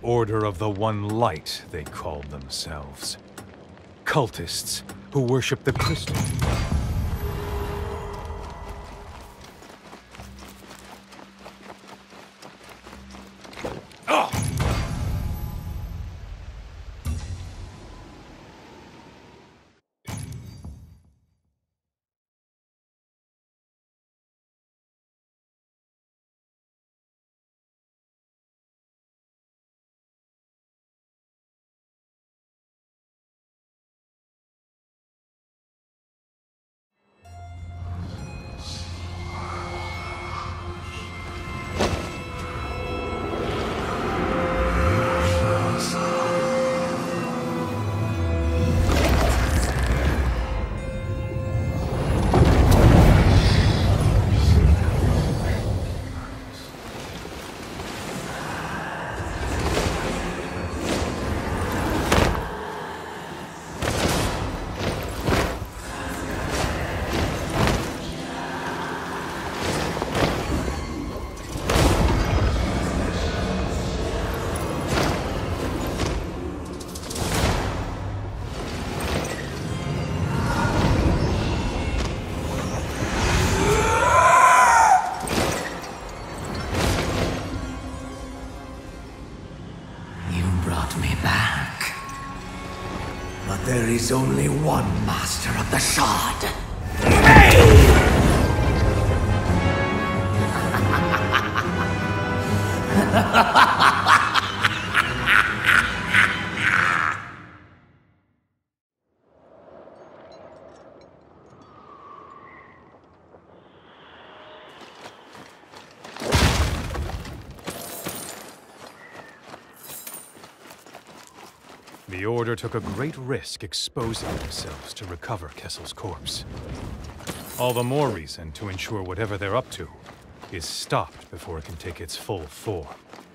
Order of the One Light, they called themselves. Cultists who worship the crystal. There is only one master of the shard. The Order took a great risk exposing themselves to recover Kessel's corpse. All the more reason to ensure whatever they're up to is stopped before it can take its full form.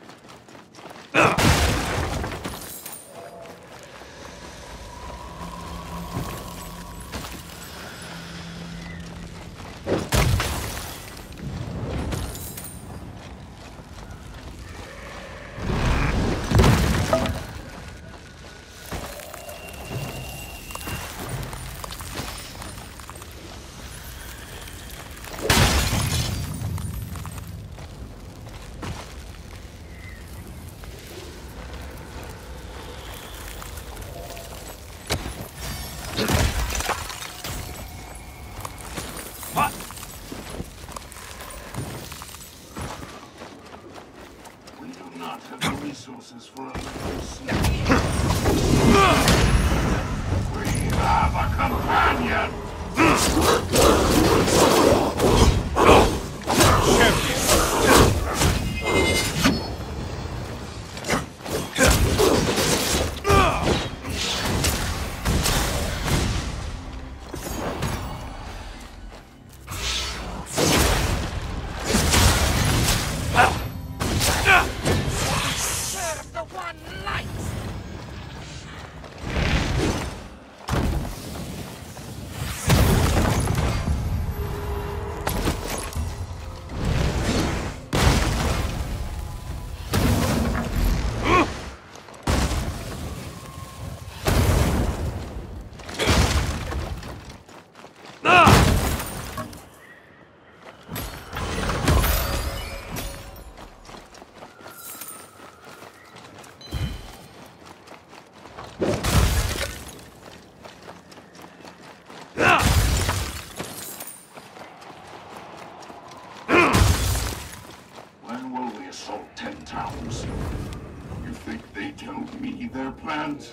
Resources for a little sleep. We have a companion! You think they told me their plans?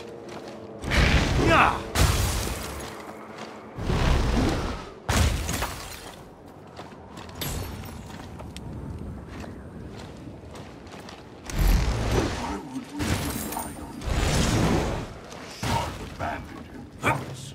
Why would we rely on them? Shard abandoned him once.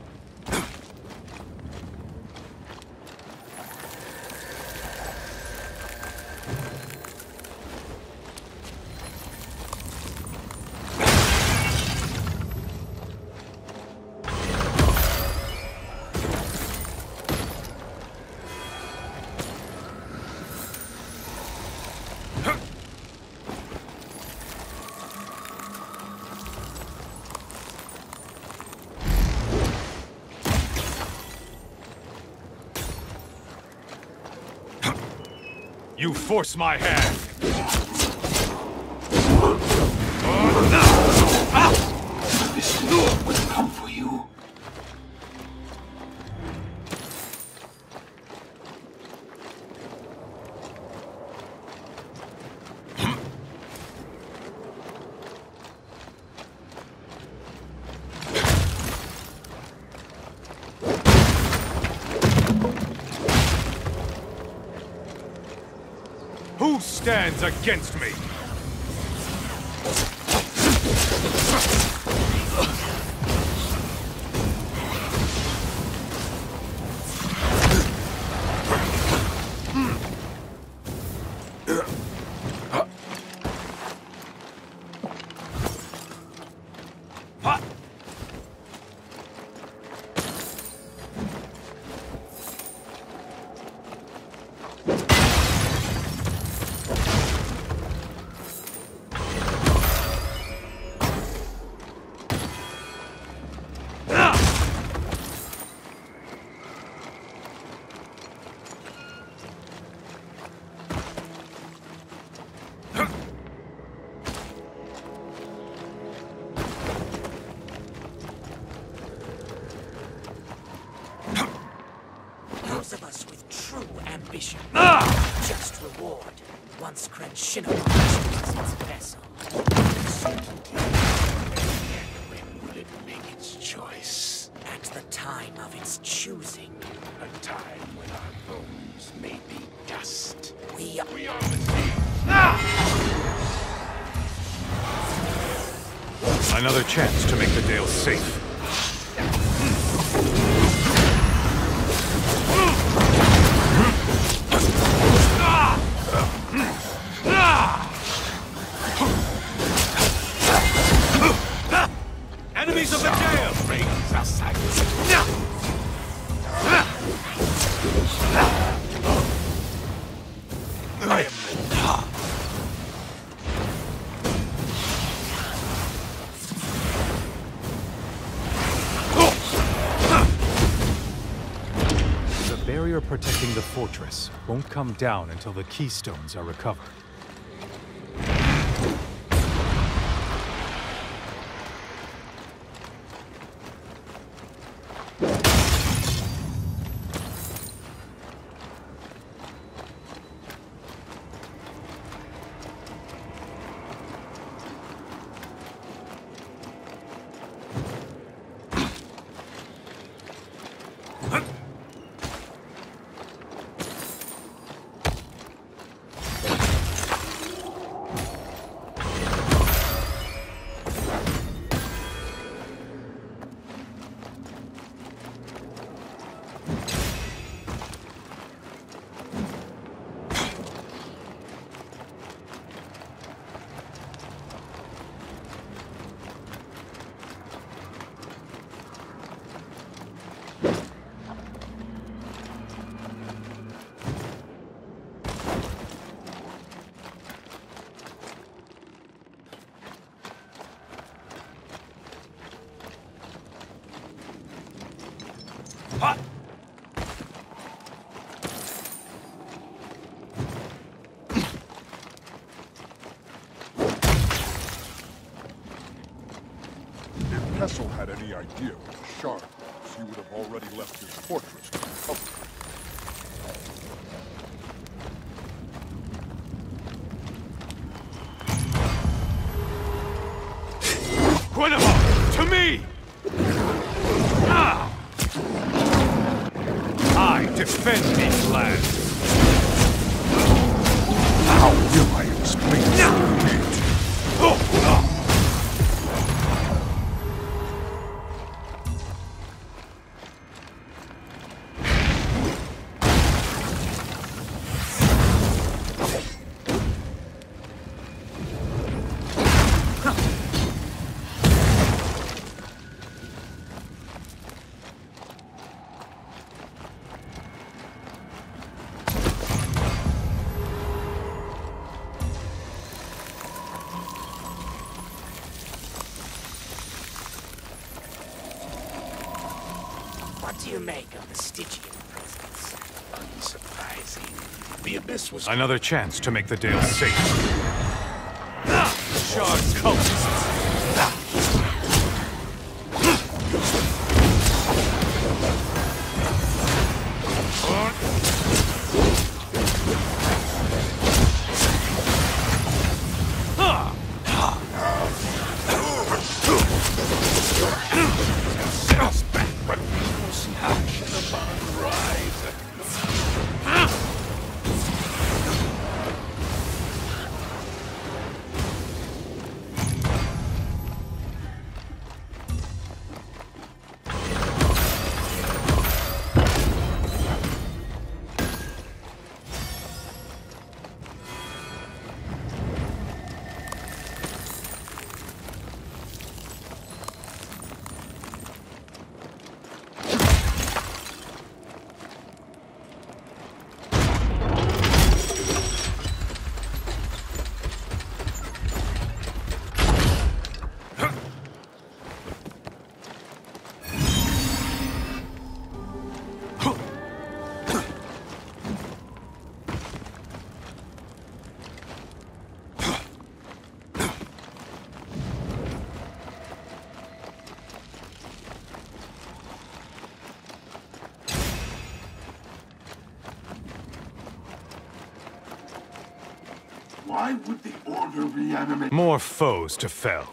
You force my hand! This Lord will come for you. Who stands against me? Those of us with true ambition, just reward, once Crenshino was its vessel. When will it make its choice? At the time of its choosing, A time when our bones may be dust. we We are the sea. Another chance to make the Dale safe. Enemies of the Dale! Brings us I am The barrier protecting the fortress won't come down until the keystones are recovered. If Kessel had any idea of the shard was, he would have already left his fortress to recover. Guinevere, to me! Ah! I defend these lands. How will I explain it? what do you make of the Stygian presence? unsurprising. unseen. The abyss was Another chance to make the Dale safe. Shard cultists! Why would the Order reanimate? More foes to fell.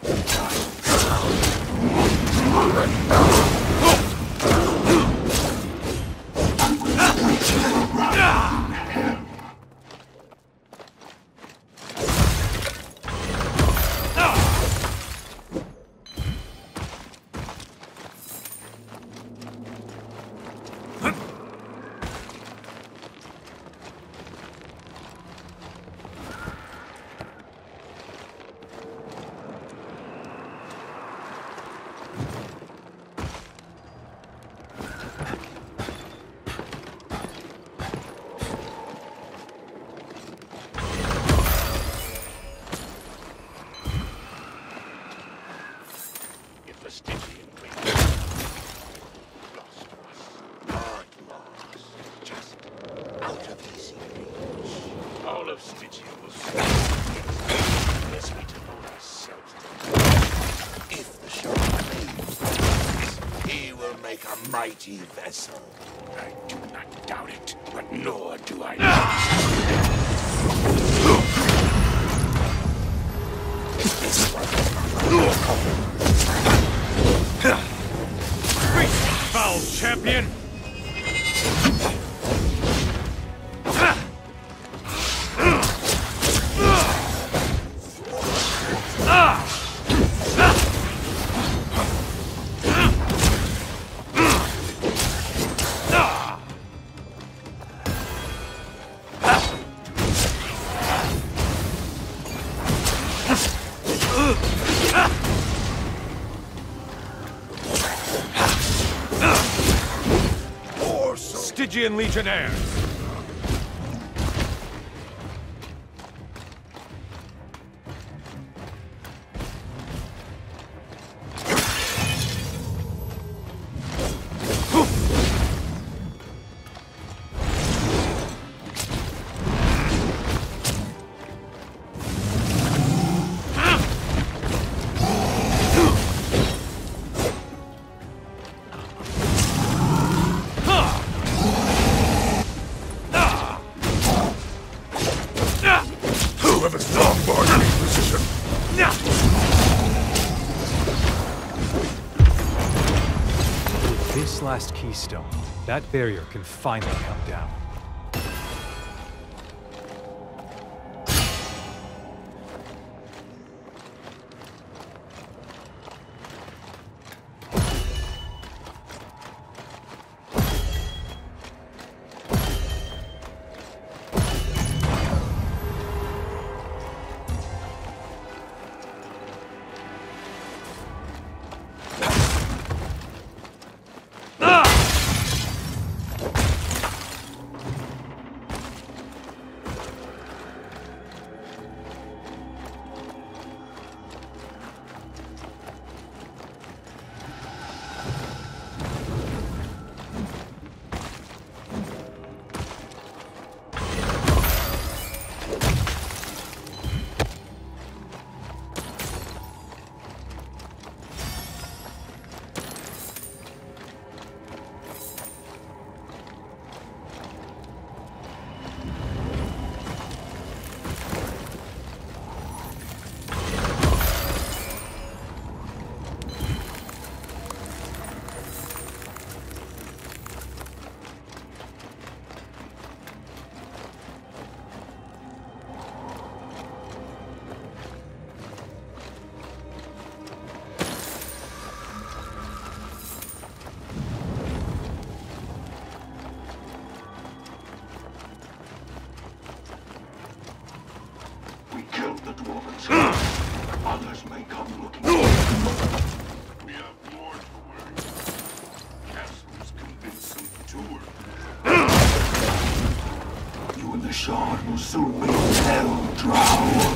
Mighty vessel. I do not doubt it, but nor do I Foul champion! Stygian legionnaires! This last keystone, that barrier can finally come down. The shard will soon be hell, Drow.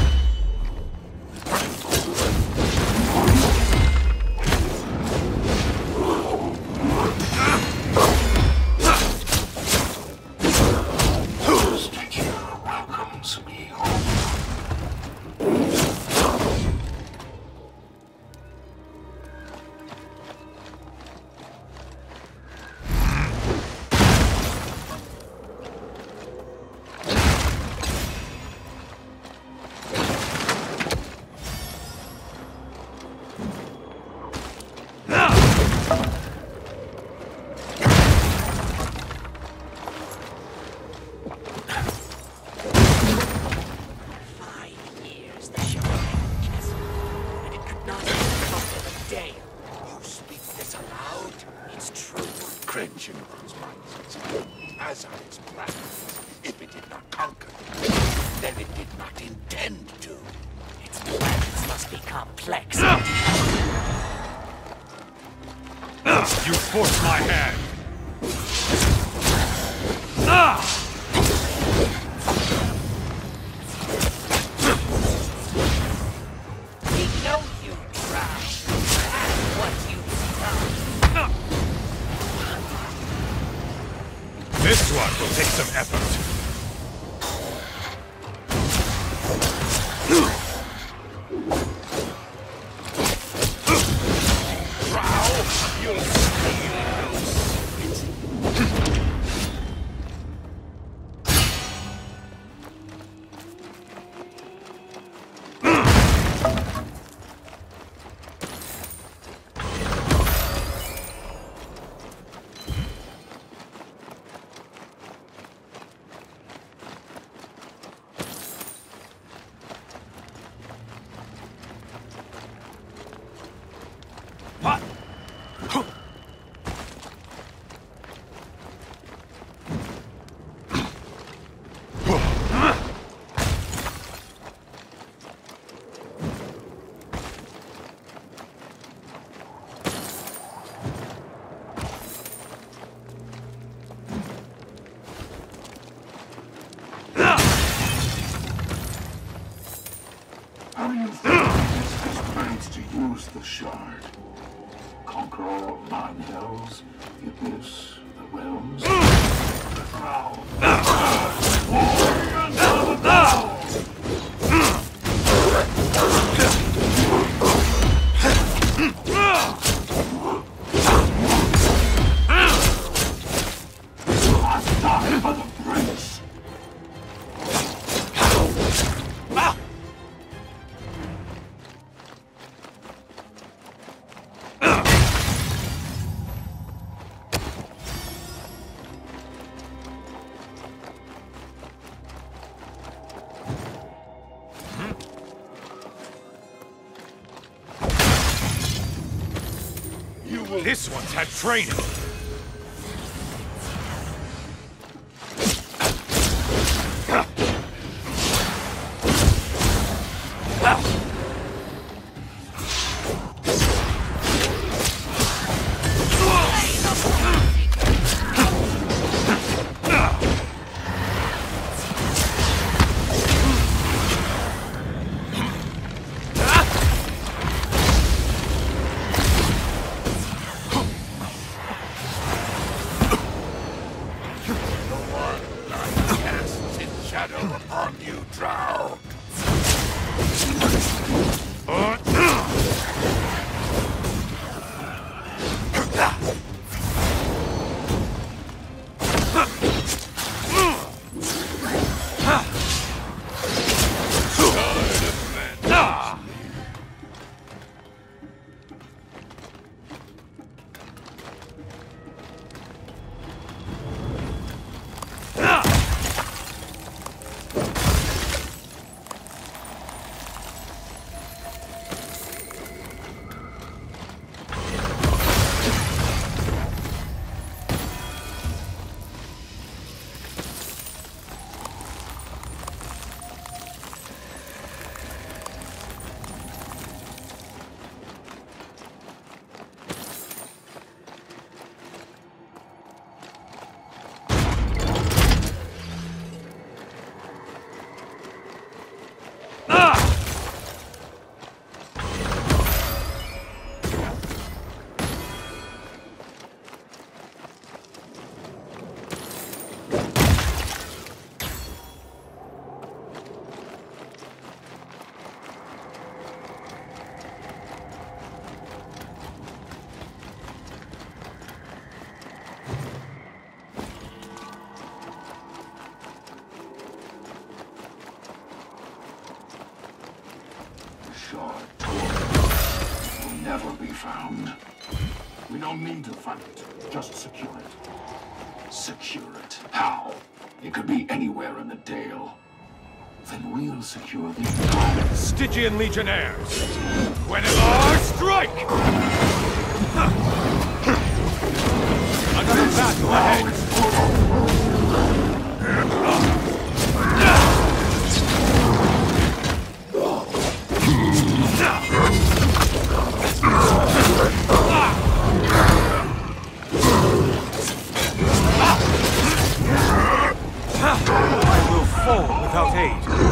You forced my hand! We know you, Drow. That's what you've done. This one will take some effort. To use the shard. Conquer all of Nine Hells, the Abyss, the Realms, the Drow. I die for the Prince. This one's had training. Upon you, Drow. shard will never be found. We don't need to fight it. Just secure it. Secure it. How? It could be anywhere in the Dale. Then we'll secure the Stygian legionnaires! Guinevere, strike! Another battle ahead! I will fall without aid.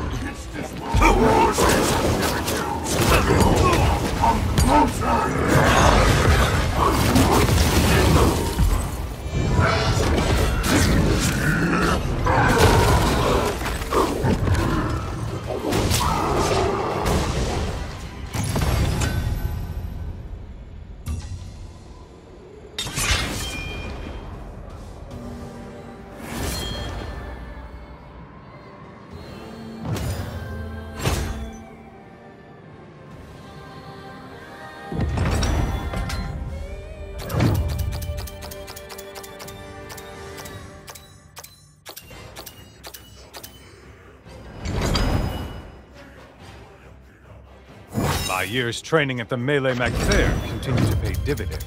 My years training at the Melee MacFair continue to pay dividends.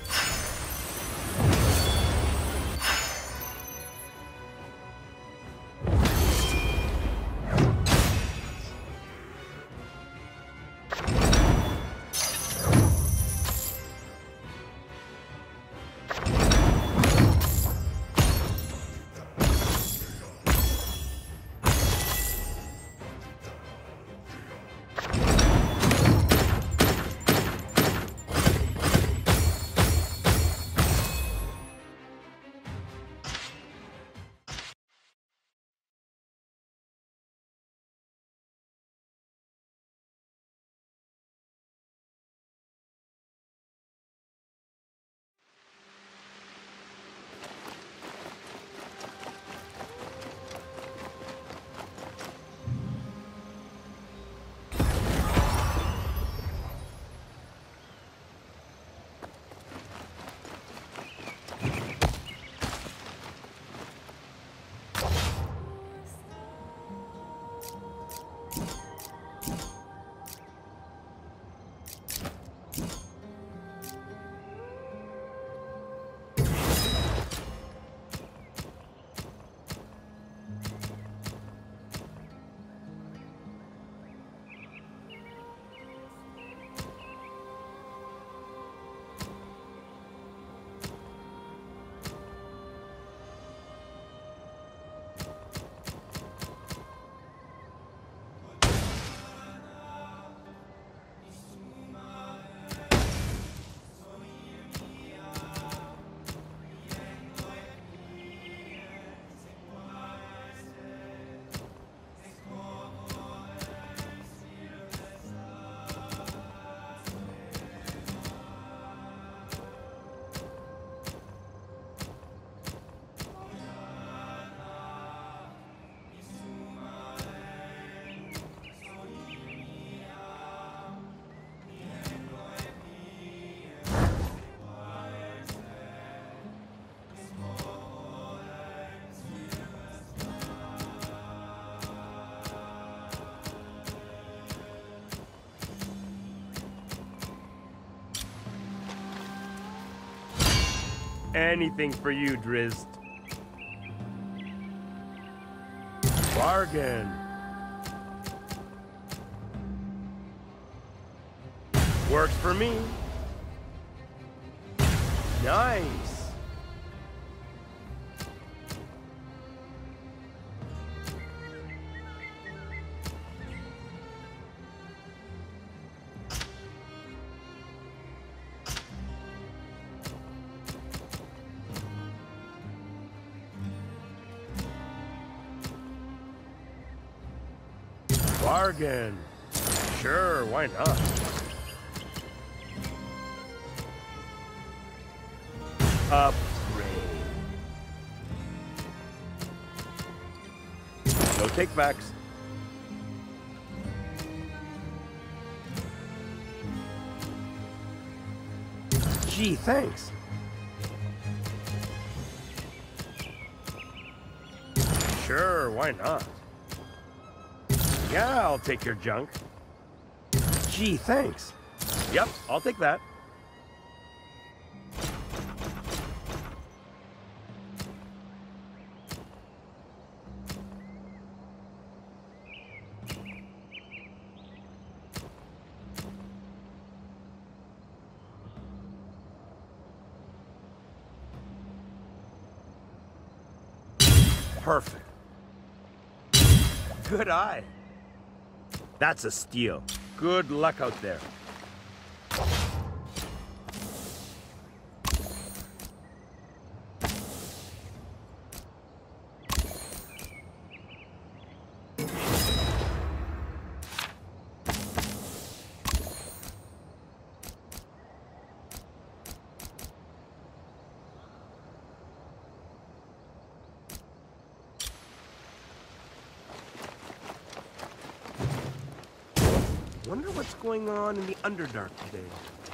Anything for you, Drizzt. Bargain. Works for me. Nice. Bargain. Sure, why not? Upgrade. No takebacks. Gee, thanks. Sure, why not? Yeah, I'll take your junk. Gee, thanks. Yep, I'll take that. Perfect. Good eye. That's a steal. Good luck out there. Wonder what's going on in the Underdark today.